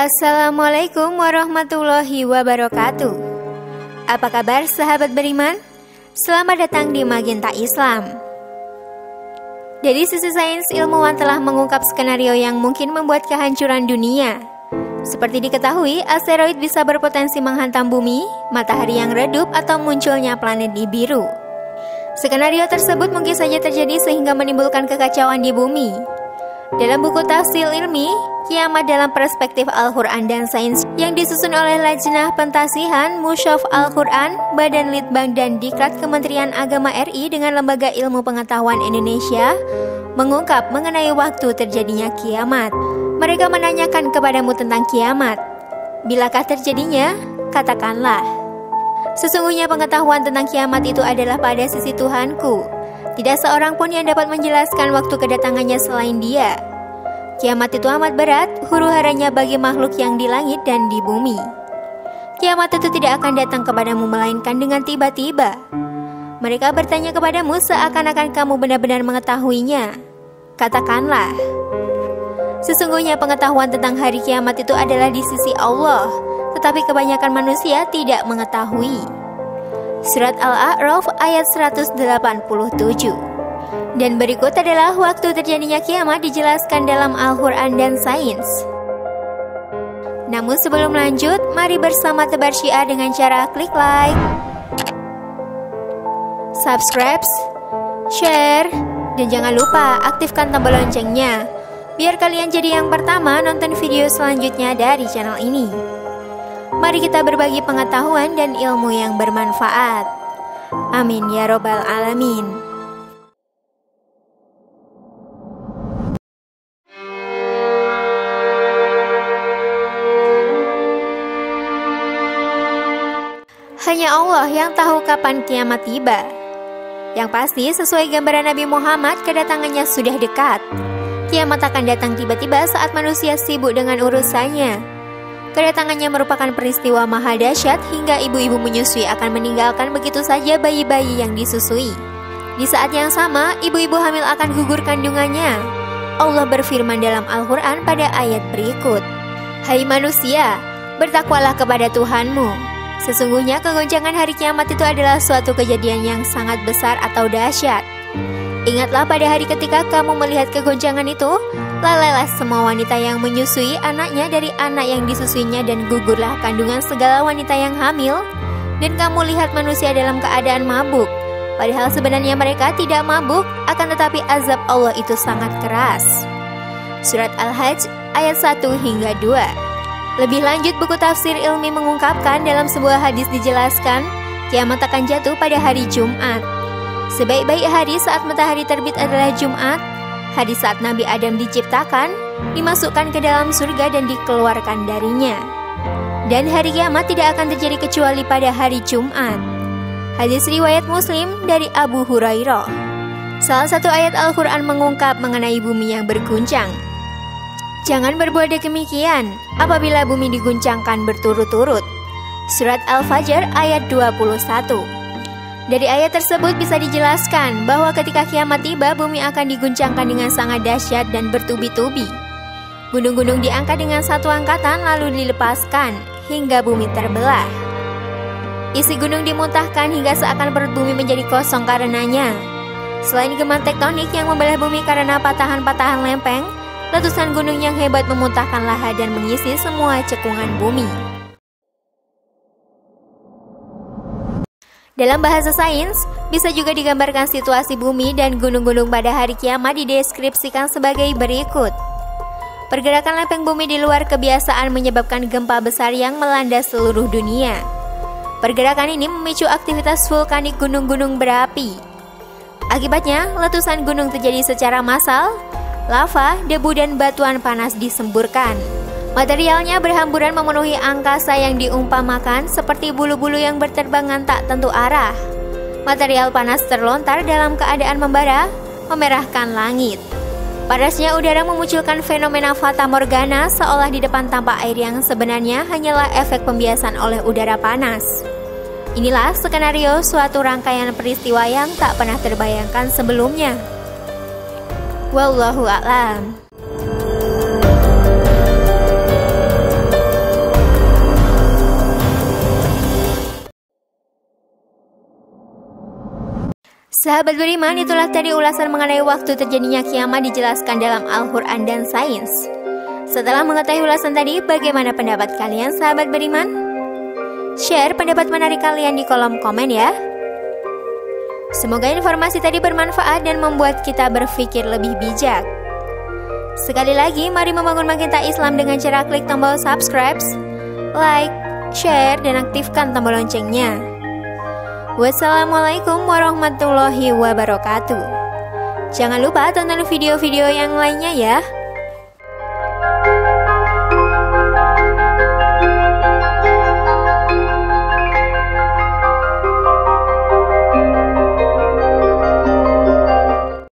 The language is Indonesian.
Assalamualaikum warahmatullahi wabarakatuh. Apa kabar sahabat beriman? Selamat datang di Magenta Islam. Dari sisi sains, ilmuwan telah mengungkap skenario yang mungkin membuat kehancuran dunia. Seperti diketahui, asteroid bisa berpotensi menghantam bumi, matahari yang redup, atau munculnya planet Nibiru. Skenario tersebut mungkin saja terjadi sehingga menimbulkan kekacauan di bumi. Dalam buku tafsir ilmi, Kiamat dalam Perspektif Al-Quran dan Sains yang disusun oleh Lajnah Pentasihan Mushaf Al-Quran, Badan Litbang dan Diklat Kementerian Agama RI dengan Lembaga Ilmu Pengetahuan Indonesia, mengungkap mengenai waktu terjadinya kiamat. Mereka menanyakan kepadamu tentang kiamat. Bilakah terjadinya? Katakanlah, sesungguhnya pengetahuan tentang kiamat itu adalah pada sisi Tuhanku. Tidak seorang pun yang dapat menjelaskan waktu kedatangannya selain Dia. Kiamat itu amat berat, huru-haranya bagi makhluk yang di langit dan di bumi. Kiamat itu tidak akan datang kepadamu melainkan dengan tiba-tiba. Mereka bertanya kepadamu seakan-akan kamu benar-benar mengetahuinya. Katakanlah, sesungguhnya pengetahuan tentang hari kiamat itu adalah di sisi Allah, tetapi kebanyakan manusia tidak mengetahui. Surat Al-A'raf ayat 187. Dan berikut adalah waktu terjadinya kiamat dijelaskan dalam Al-Quran dan Sains. Namun sebelum lanjut, mari bersama tebar syiar dengan cara klik like, subscribe, share, dan jangan lupa aktifkan tombol loncengnya, biar kalian jadi yang pertama nonton video selanjutnya dari channel ini. Mari kita berbagi pengetahuan dan ilmu yang bermanfaat. Amin ya robbal alamin. Hanya Allah yang tahu kapan kiamat tiba. Yang pasti sesuai gambaran Nabi Muhammad, kedatangannya sudah dekat. Kiamat akan datang tiba-tiba saat manusia sibuk dengan urusannya. Kedatangannya merupakan peristiwa maha dahsyat hingga ibu-ibu menyusui akan meninggalkan begitu saja bayi-bayi yang disusui. Di saat yang sama, ibu-ibu hamil akan gugur kandungannya. Allah berfirman dalam Al-Quran pada ayat berikut, "Hai manusia, bertakwalah kepada Tuhanmu. Sesungguhnya kegoncangan hari kiamat itu adalah suatu kejadian yang sangat besar atau dahsyat. Ingatlah pada hari ketika kamu melihat kegoncangan itu, lalailah semua wanita yang menyusui anaknya dari anak yang disusuinya dan gugurlah kandungan segala wanita yang hamil, dan kamu lihat manusia dalam keadaan mabuk. Padahal sebenarnya mereka tidak mabuk, akan tetapi azab Allah itu sangat keras." Surat Al-Hajj ayat 1 hingga 2. Lebih lanjut, buku tafsir ilmi mengungkapkan dalam sebuah hadis dijelaskan, kiamat akan jatuh pada hari Jumat. Sebaik-baik hari saat matahari terbit adalah Jumat. Hari saat Nabi Adam diciptakan, dimasukkan ke dalam surga dan dikeluarkan darinya. Dan hari kiamat tidak akan terjadi kecuali pada hari Jumat. Hadis riwayat Muslim dari Abu Hurairah. Salah satu ayat Al-Quran mengungkap mengenai bumi yang berguncang. Jangan berbuat demikian apabila bumi diguncangkan berturut-turut. Surat Al-Fajr ayat 21. Dari ayat tersebut bisa dijelaskan bahwa ketika kiamat tiba, bumi akan diguncangkan dengan sangat dahsyat dan bertubi-tubi. Gunung-gunung diangkat dengan satu angkatan lalu dilepaskan hingga bumi terbelah. Isi gunung dimuntahkan hingga seakan perut bumi menjadi kosong karenanya. Selain gema tektonik yang membelah bumi karena patahan-patahan lempeng, letusan gunung yang hebat memuntahkan lahar dan mengisi semua cekungan bumi. Dalam bahasa sains, bisa juga digambarkan situasi bumi dan gunung-gunung pada hari kiamat dideskripsikan sebagai berikut. Pergerakan lempeng bumi di luar kebiasaan menyebabkan gempa besar yang melanda seluruh dunia. Pergerakan ini memicu aktivitas vulkanik gunung-gunung berapi. Akibatnya, letusan gunung terjadi secara massal. Lava, debu, dan batuan panas disemburkan. Materialnya berhamburan memenuhi angkasa yang diumpamakan seperti bulu-bulu yang berterbangan tak tentu arah. Material panas terlontar dalam keadaan membara, memerahkan langit. Panasnya udara memunculkan fenomena fata morgana seolah di depan tampak air yang sebenarnya hanyalah efek pembiasan oleh udara panas. Inilah skenario suatu rangkaian peristiwa yang tak pernah terbayangkan sebelumnya. Wallahu a'lam. Sahabat beriman, itulah tadi ulasan mengenai waktu terjadinya kiamat dijelaskan dalam Al-Quran dan sains. Setelah mengetahui ulasan tadi, bagaimana pendapat kalian sahabat beriman? Share pendapat menarik kalian di kolom komen ya. Semoga informasi tadi bermanfaat dan membuat kita berpikir lebih bijak. Sekali lagi, mari membangun Magenta Islam dengan cara klik tombol subscribe, like, share, dan aktifkan tombol loncengnya. Wassalamualaikum warahmatullahi wabarakatuh. Jangan lupa tonton video-video yang lainnya ya.